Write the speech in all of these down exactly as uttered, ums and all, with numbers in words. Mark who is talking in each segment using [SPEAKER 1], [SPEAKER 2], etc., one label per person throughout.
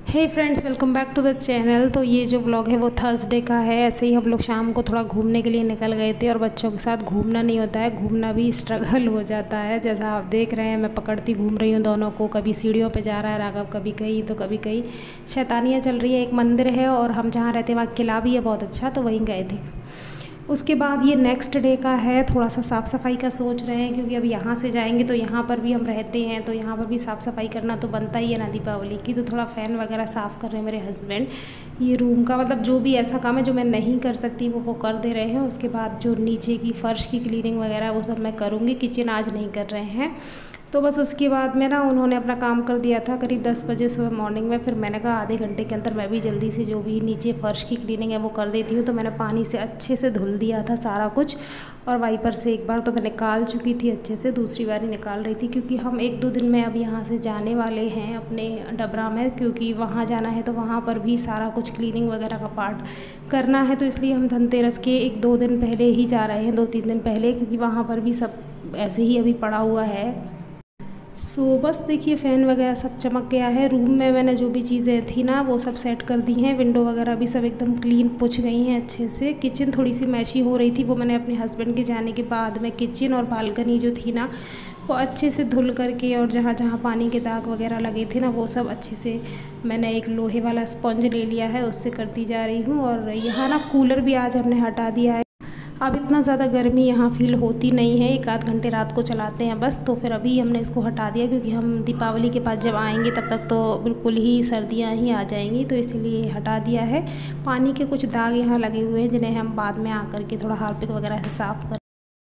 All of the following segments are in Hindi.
[SPEAKER 1] Hey friends, welcome back to the channel. तो ये जो व्लॉग है वो थर्सडे का है। ऐसे ही हम लोग शाम को थोड़ा घूमने के लिए निकल गए थे और बच्चों के साथ घूमना नहीं होता है, घूमना भी स्ट्रगल हो जाता है। जैसा आप देख रहे हैं मैं पकड़ती घूम रही हूँ दोनों को। कभी सीढ़ियों पे जा रहा है राघव, कभी कहीं तो कभी कहीं शैतानियाँ चल रही है। एक मंदिर है और हम जहाँ रहते हैं वहाँ किला भी है बहुत अच्छा, तो वहीं गए थे। उसके बाद ये नेक्स्ट डे का है। थोड़ा सा साफ़ सफाई का सोच रहे हैं क्योंकि अब यहाँ से जाएंगे तो यहाँ पर भी हम रहते हैं, तो यहाँ पर भी साफ़ सफाई करना तो बनता ही है ना दीपावली की। तो थोड़ा फ़ैन वगैरह साफ़ कर रहे हैं मेरे हस्बैंड। ये रूम का मतलब जो भी ऐसा काम है जो मैं नहीं कर सकती वो वो कर दे रहे हैं। उसके बाद जो नीचे की फ़र्श की क्लीनिंग वगैरह वो सब मैं करूँगी। किचन आज नहीं कर रहे हैं। तो बस उसके बाद में ना उन्होंने अपना काम कर दिया था करीब दस बजे सुबह मॉर्निंग में। फिर मैंने कहा आधे घंटे के अंदर मैं भी जल्दी से जो भी नीचे फ़र्श की क्लीनिंग है वो कर देती हूँ। तो मैंने पानी से अच्छे से धुल दिया था सारा कुछ, और वाइपर से एक बार तो मैं निकाल चुकी थी अच्छे से, दूसरी बार ही निकाल रही थी क्योंकि हम एक दो दिन में अब यहाँ से जाने वाले हैं अपने डबरा में, क्योंकि वहाँ जाना है तो वहाँ पर भी सारा कुछ क्लीनिंग वगैरह का पार्ट करना है। तो इसलिए हम धनतेरस के एक दो दिन पहले ही जा रहे हैं, दो तीन दिन पहले, क्योंकि वहाँ पर भी सब ऐसे ही अभी पड़ा हुआ है। सो so, बस देखिए फ़ैन वगैरह सब चमक गया है। रूम में मैंने जो भी चीज़ें थी ना वो सब सेट कर दी हैं। विंडो वगैरह भी सब एकदम क्लीन पुछ गई हैं अच्छे से। किचन थोड़ी सी मैशी हो रही थी, वो मैंने अपने हस्बैंड के जाने के बाद में किचन और बालकनी जो थी ना वो अच्छे से धुल करके, और जहाँ जहाँ पानी के दाग वगैरह लगे थे ना वो सब अच्छे से मैंने एक लोहे वाला स्पंज ले लिया है, उससे करती जा रही हूँ। और यहाँ ना कूलर भी आज हमने हटा दिया है। अब इतना ज़्यादा गर्मी यहाँ फील होती नहीं है, एक आध घंटे रात को चलाते हैं बस। तो फिर अभी हमने इसको हटा दिया क्योंकि हम दीपावली के पास जब आएंगे तब तक तो बिल्कुल ही सर्दियाँ ही आ जाएंगी, तो इसलिए हटा दिया है। पानी के कुछ दाग यहाँ लगे हुए हैं जिन्हें हम बाद में आकर के थोड़ा हार्पिक वगैरह से साफ़ कर।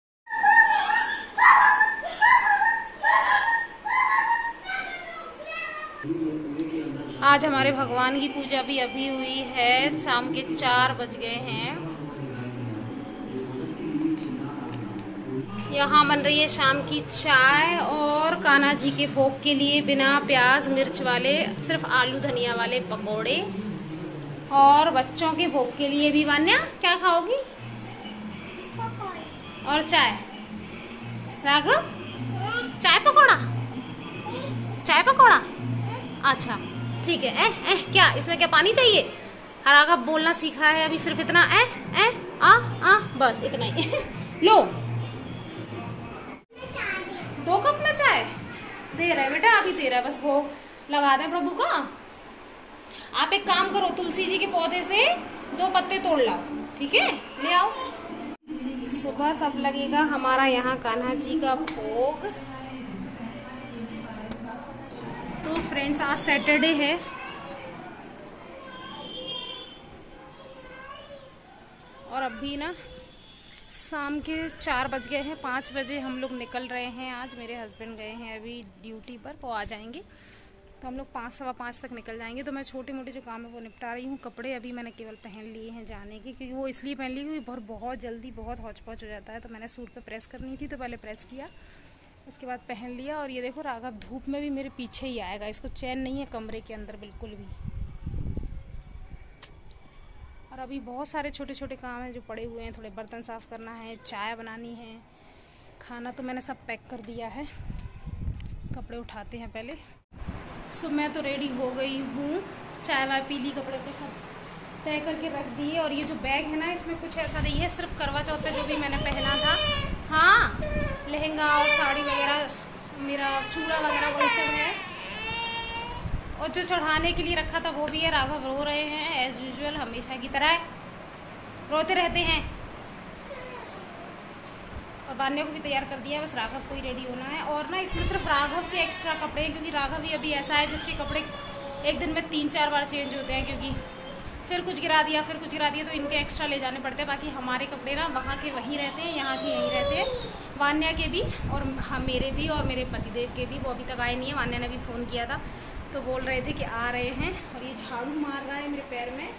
[SPEAKER 1] आज हमारे भगवान की पूजा भी अभी हुई है, शाम के चार बज गए हैं। यहाँ बन रही है शाम की चाय, और कान्हा जी के भोग के लिए बिना प्याज मिर्च वाले सिर्फ आलू धनिया वाले पकोड़े, और बच्चों के भोग के लिए भी। वान्या क्या खाओगी? और चाय। राघव चाय पकोड़ा, चाय पकोड़ा, अच्छा ठीक है। ए, ए, क्या इसमें क्या पानी चाहिए? राघव बोलना सीखा है अभी सिर्फ इतना ए, ए, आ, आ, बस इतना ही लो। दो कप में चाय दे रहा है बेटा, अभी दे रहा है, बस भोग लगा दे प्रभु का। आप एक काम करो, तुलसी जी के पौधे से दो पत्ते तोड़ लाओ, ठीक है, ले आओ। सुबह सब लगेगा हमारा यहाँ कान्हा जी का भोग। तो फ्रेंड्स आज सैटरडे है, और अभी ना शाम के चार बज गए हैं। पाँच बजे हम लोग निकल रहे हैं। आज मेरे हस्बैंड गए हैं अभी ड्यूटी पर, वो आ जाएंगे तो हम लोग पाँच सवा पाँच तक निकल जाएंगे। तो मैं छोटे मोटे जो काम है वो निपटा रही हूँ। कपड़े अभी मैंने केवल पहन लिए हैं जाने के, क्योंकि वो इसलिए पहन ली क्योंकि बहुत बहुत जल्दी बहुत हौच पौच हो जाता है। तो मैंने सूट पे प्रेस करनी थी तो पहले प्रेस किया, उसके बाद पहन लिया। और ये देखो राघव धूप में भी मेरे पीछे ही आएगा, इसको चैन नहीं है कमरे के अंदर बिल्कुल भी। और अभी बहुत सारे छोटे छोटे काम हैं जो पड़े हुए हैं, थोड़े बर्तन साफ़ करना है, चाय बनानी है, खाना तो मैंने सब पैक कर दिया है। कपड़े उठाते हैं पहले। सो मैं तो रेडी हो गई हूँ, चाय वाय पी ली, कपड़े पे सब तय करके रख दिए। और ये जो बैग है ना इसमें कुछ ऐसा नहीं है, सिर्फ करवा चौथ पे जो भी मैंने पहना था, हाँ लहंगा और साड़ी वगैरह, मेरा चूड़ा वगैरह वही सब है। और जो चढ़ाने के लिए रखा था वो भी है। राघव रो रहे हैं एज यूजुअल, हमेशा की तरह रोते रहते हैं। और बान्य को भी तैयार कर दिया है, बस राघव को ही रेडी होना है। और ना इसमें सिर्फ राघव के एक्स्ट्रा कपड़े हैं, क्योंकि राघव ही अभी ऐसा है जिसके कपड़े एक दिन में तीन चार बार चेंज होते हैं, क्योंकि फिर कुछ गिरा दिया फिर कुछ गिरा दिया, तो इनके एक्स्ट्रा ले जाने पड़ते हैं। बाकी हमारे कपड़े ना वहाँ के वहीं रहते हैं, यहाँ के यहीं रहते हैं। वान्या के भी और हाँ मेरे भी और मेरे पतिदेव के भी, वो अभी तक आए नहीं है। वान्या ने भी फ़ोन किया था तो बोल रहे थे कि आ रहे हैं। और ये झाड़ू मार रहा है मेरे पैर में।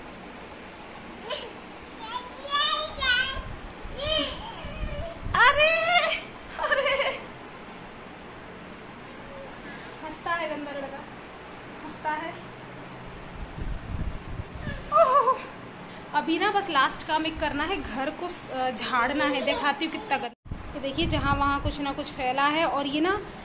[SPEAKER 1] अरे अरे हंसता है गंदा लड़का, हंसता है। ओह, अभी ना बस लास्ट काम एक करना है, घर को झाड़ना है। दिखाती हूँ कितना गंदा। ये देखिए जहाँ वहाँ कुछ ना कुछ फैला है। और ये ना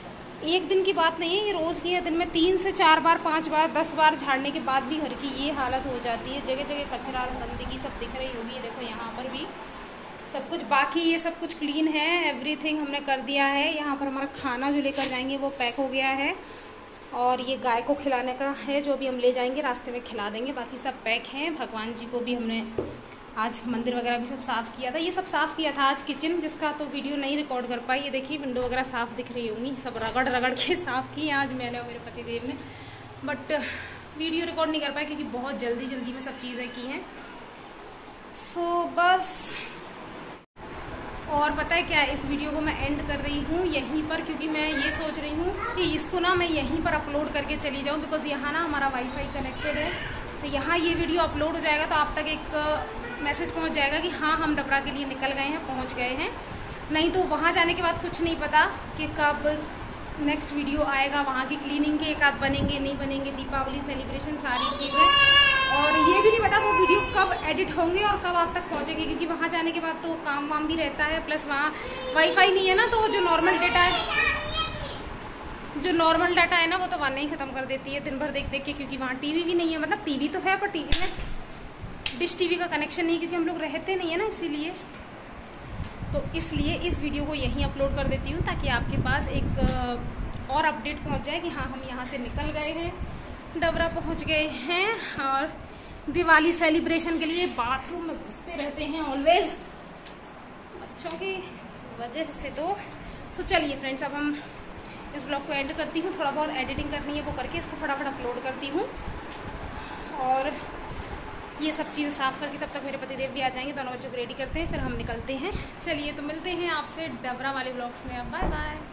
[SPEAKER 1] एक दिन की बात नहीं है, ये रोज़ की है। दिन में तीन से चार बार, पांच बार, दस बार झाड़ने के बाद भी घर की ये हालत हो जाती है। जगह जगह कचरा, गंदगी सब दिख रही होगी। देखो यहाँ पर भी सब कुछ, बाकी ये सब कुछ क्लीन है, एवरीथिंग हमने कर दिया है। यहाँ पर हमारा खाना जो लेकर जाएंगे वो पैक हो गया है, और ये गाय को खिलाने का है जो अभी हम ले जाएंगे, रास्ते में खिला देंगे। बाकी सब पैक हैं। भगवान जी को भी हमने आज मंदिर वगैरह भी सब साफ़ किया था। ये सब साफ़ किया था आज किचन, जिसका तो वीडियो नहीं रिकॉर्ड कर पाई। ये देखिए विंडो वगैरह साफ़ दिख रही होंगी, सब रगड़ रगड़ के साफ़ की आज मैंने और मेरे पतिदेव ने, बट वीडियो रिकॉर्ड नहीं कर पाए क्योंकि बहुत जल्दी जल्दी में सब चीज़ें की हैं। सो so, बस और पता है क्या, इस वीडियो को मैं एंड कर रही हूँ यहीं पर, क्योंकि मैं ये सोच रही हूँ कि इसको ना मैं यहीं पर अपलोड करके चली जाऊँ, बिकॉज़ यहाँ ना हमारा वाईफाई कनेक्टेड है। तो यहाँ ये वीडियो अपलोड हो जाएगा तो आप तक एक मैसेज पहुँच जाएगा कि हाँ हम डबरा के लिए निकल गए हैं, पहुँच गए हैं। नहीं तो वहाँ जाने के बाद कुछ नहीं पता कि कब नेक्स्ट वीडियो आएगा। वहाँ की क्लीनिंग के एक आध बनेंगे, नहीं बनेंगे, दीपावली सेलिब्रेशन सारी चीज़ें, और ये भी नहीं पता वो वीडियो कब एडिट होंगे और कब आप तक पहुँचेगी, क्योंकि वहाँ जाने के बाद तो काम वाम भी रहता है, प्लस वहाँ वाईफाई नहीं है ना, तो जो नॉर्मल डेटा है जो नॉर्मल डाटा है ना वो तो वहाँ नहीं ख़त्म कर देती है दिन भर देख देख के, क्योंकि वहाँ टीवी भी नहीं है। मतलब टीवी तो है पर टीवी में डिश टीवी का कनेक्शन नहीं है, क्योंकि हम लोग रहते नहीं है ना, इसीलिए। तो इसलिए इस वीडियो को यहीं अपलोड कर देती हूँ ताकि आपके पास एक और अपडेट पहुँच जाए कि हाँ हम यहाँ से निकल गए हैं, डबरा पहुँच गए हैं। और दिवाली सेलिब्रेशन के लिए बाथरूम में घुसते रहते हैं ऑलवेज बच्चों की वजह से। तो सो चलिए फ्रेंड्स, अब हम इस ब्लॉग को एंड करती हूँ। थोड़ा बहुत एडिटिंग करनी है वो करके इसको फटाफट अपलोड करती हूँ, और ये सब चीज़ें साफ़ करके तब तक मेरे पतिदेव भी आ जाएंगे। दोनों बच्चों को रेडी करते हैं, फिर हम निकलते हैं। चलिए तो मिलते हैं आपसे डबरा वाले ब्लॉग्स में। अब बाय बाय।